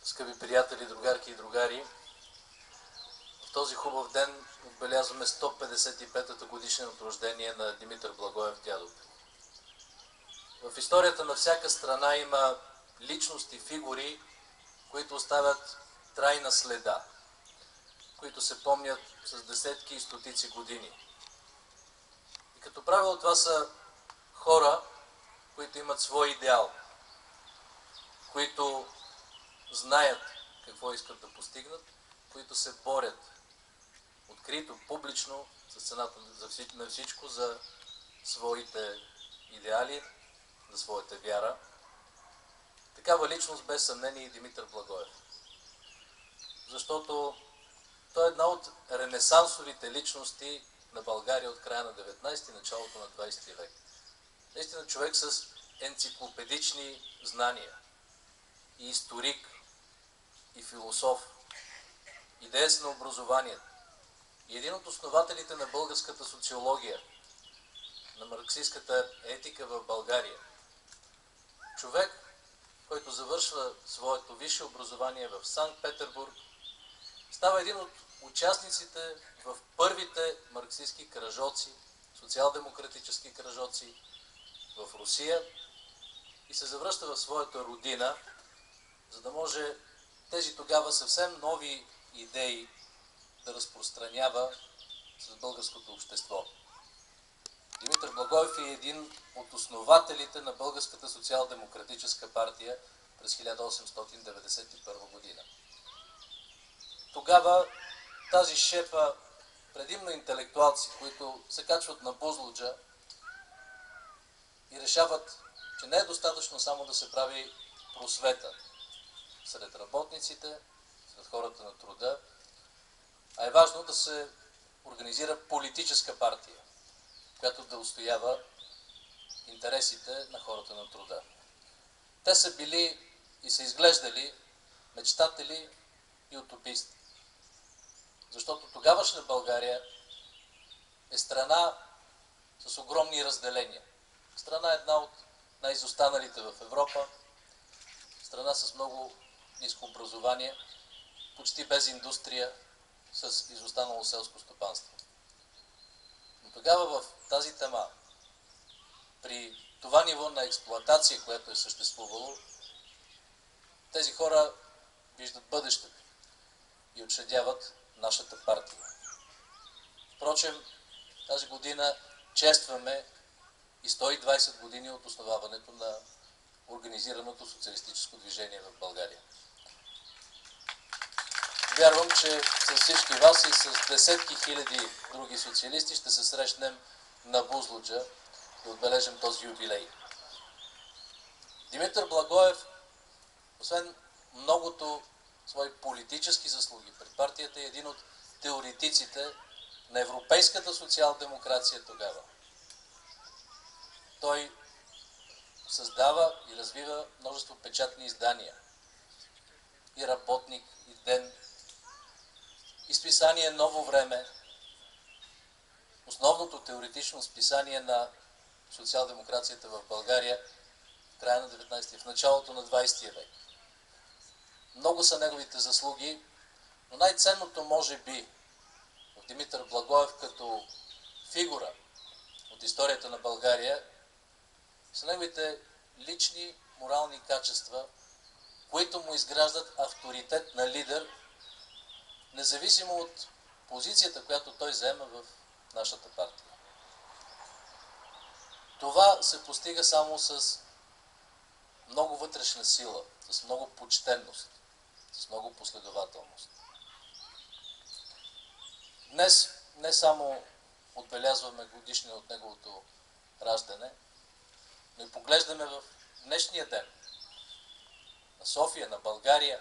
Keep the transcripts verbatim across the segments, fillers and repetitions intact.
Скъпи приятели, другарки и другари! В този хубав ден отбелязваме сто петдесет и петата годишнина от рождение на Димитър Благоев Дядов. В историята на всяка страна има личности, фигури, които оставят трайна следа, които се помнят с десетки и стотици години. И като правило това са хора, които имат свой идеал, които знаят какво искат да постигнат, които се борят открито, публично, с цената на всичко за своите идеали, за своята вяра. Такава личност без съмнение и Димитър Благоев. Защото той е една от ренесансовите личности на България от края на деветнайсети и началото на двайсети век. Наистина човек с енциклопедични знания, и историк, и философ, и деец на образованието, и един от основателите на българската социология, на марксистката етика в България. Човек, който завършва своето висше образование в Санкт-Петербург, става един от участниците в първите марксистки кръжоци, социал-демократически кръжоци в Русия и се завръща в своята родина, за да може тези тогава съвсем нови идеи да разпространява с българското общество. Димитър Благоев е един от основателите на Българската социал-демократическа партия през хиляда осемстотин деветдесет и първа година. Тогава тази шепа, предимно интелектуалци, които се качват на Бузлуджа и решават, че не е достатъчно само да се прави просвета сред работниците, сред хората на труда, а е важно да се организира политическа партия, която да отстоява интересите на хората на труда. Те са били и са изглеждали мечтатели и утописти. Защото тогавашна България е страна с огромни разделения. Страна една от най-изостаналите в Европа, страна с много ниско образование, почти без индустрия, с изостанало селско стопанство. Но тогава в тази тема, при това ниво на експлоатация, което е съществувало, тези хора виждат бъдещето и учредяват нашата партия. Впрочем, тази година честваме и сто и двайсет години от основаването на организираното социалистическо движение в България. Вярвам, че с всички вас и с десетки хиляди други социалисти ще се срещнем на Бузлуджа да отбележим този юбилей. Димитър Благоев, освен многото свои политически заслуги пред партията, е един от теоретиците на европейската социал-демокрация тогава. Той създава и развива множество печатни издания. И Работник, и Ден, и списание Ново време, основното теоретично списание на социал-демокрацията в България в края на деветнайсети и в началото на двайсети век. Много са неговите заслуги, но най-ценното може би в Димитър Благоев като фигура от историята на България са неговите лични морални качества, които му изграждат авторитет на лидер, независимо от позицията, която той заема в нашата партия. Това се постига само с много вътрешна сила, с много почтенност, с много последователност. Днес не само отбелязваме годишнина от неговото раждане, но и поглеждаме в днешния ден на София, на България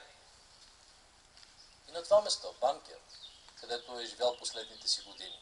и на това место, Банкя, където е живял последните си години.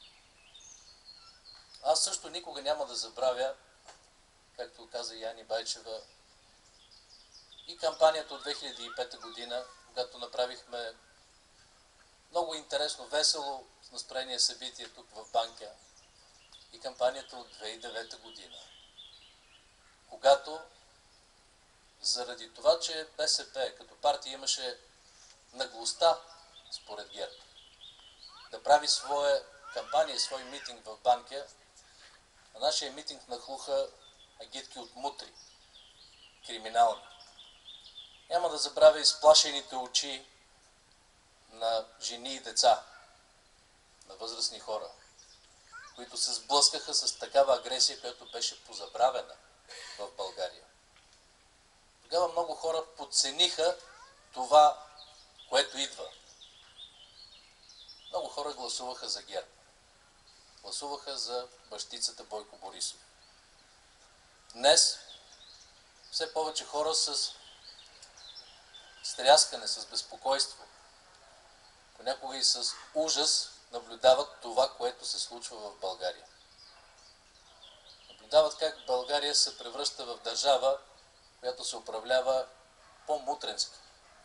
Аз също никога няма да забравя, както каза Яни Байчева, и кампанията от две хиляди и пета година, когато направихме много интересно, весело, с настроение събитие тук в Банкя, и кампанията от две хиляди и девета година, когато заради това, че БСП като партия имаше наглостта, според ГЕРБ, да прави своя кампания, свой митинг в Банкя, на нашия митинг нахлуха агитки от мутри, криминални. Няма да забравя изплашените очи на жени и деца, на възрастни хора, които се сблъскаха с такава агресия, която беше позабравена в България. Тогава много хора подцениха това, което идва. Много хора гласуваха за ГЕРБ. Гласуваха за бащицата Бойко Борисов. Днес все повече хора с стряскане, с безпокойство, понякога и с ужас наблюдават това, което се случва в България. Наблюдават как България се превръща в държава, която се управлява по-мутренски.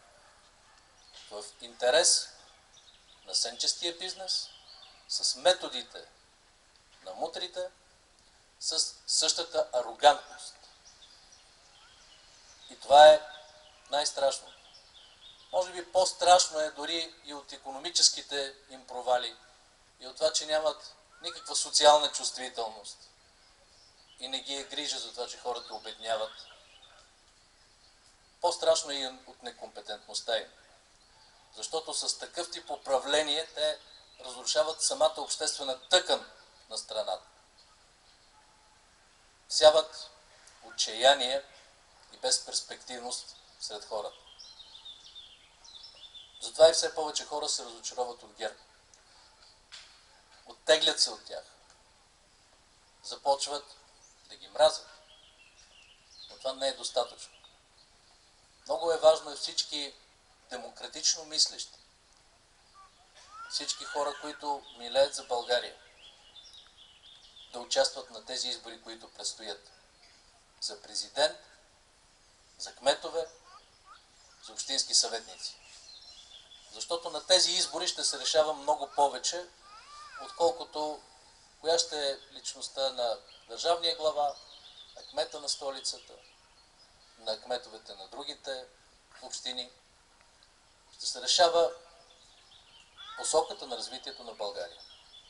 В интерес на сенчестия бизнес, с методите на мутрите, с същата арогантност. И това е най-страшно. Може би по-страшно е дори и от икономическите им провали, и от това, че нямат никаква социална чувствителност и не ги е грижа за това, че хората обедняват. По-страшно е и от некомпетентността им. Защото с такъв тип управление те разрушават самата обществена тъкан на страната. Всяват отчаяние и безперспективност сред хората. Затова и все повече хора се разочароват от ГЕРБ. Оттеглят се от тях. Започват да ги мразят. Но това не е достатъчно. Много е важно и всички демократично мислещи, всички хора, които милеят за България, да участват на тези избори, които предстоят. За президент, за кметове, за общински съветници. Защото на тези избори ще се решава много повече, отколкото коя ще е личността на държавния глава, на кмета на столицата, на кметовете на другите общини. Ще се решава посоката на развитието на България.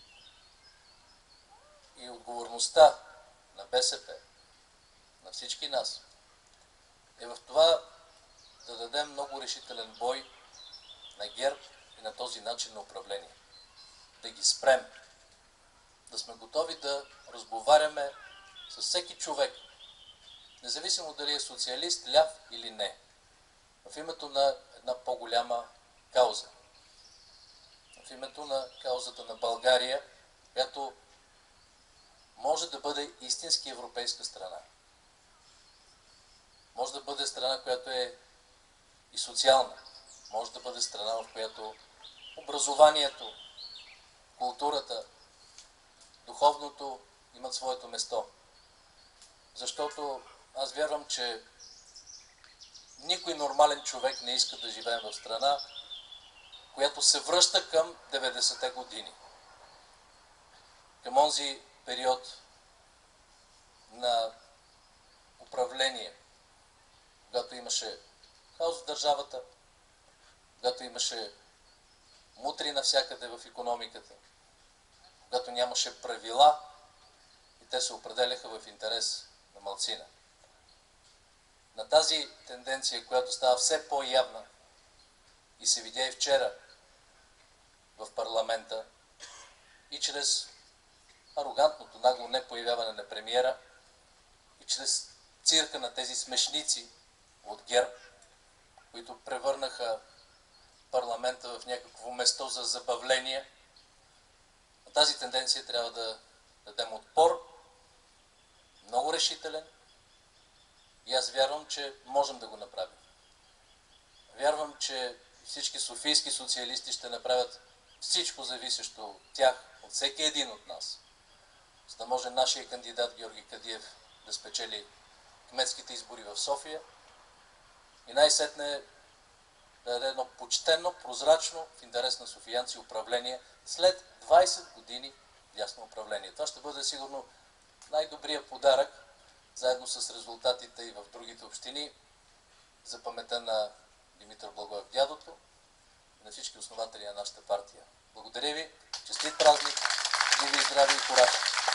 И отговорността на БСП, на всички нас, е в това да дадем много решителен бой на ГЕРБ и на този начин на управление. Да ги спрем. Да сме готови да разговаряме с всеки човек, независимо дали е социалист, ляв или не, в името на една по-голяма кауза. В името на каузата на България, която може да бъде истински европейска страна. Може да бъде страна, която е и социална. Може да бъде страна, в която образованието, културата, духовното имат своето место. Защото аз вярвам, че никой нормален човек не иска да живее в страна, която се връща към деветдесетте години. Към онзи период на управление, когато имаше хаос в държавата, когато имаше мутри навсякъде в икономиката, когато нямаше правила и те се определяха в интерес на малцина. На тази тенденция, която става все по-явна и се видя и вчера в парламента, и чрез арогантното нагло непоявяване на премиера, и чрез цирка на тези смешници от ГЕРБ, които превърнаха парламента в някакво место за забавление. На тази тенденция трябва да дадем отпор, много решителен, и аз вярвам, че можем да го направим. Вярвам, че всички софийски социалисти ще направят всичко зависещо от тях, от всеки един от нас, за да може нашия кандидат Георги Кадиев да спечели кметските избори в София и най-сетне да даде едно почтено, прозрачно, в интерес на софиянци управление след двайсет години ясно управление. Това ще бъде сигурно най-добрият подарък, заедно с резултатите и в другите общини, за паметта на Димитър Благоев дядото и на всички основатели на нашата партия. Благодаря ви, честит празник, живи и здрави и кураж!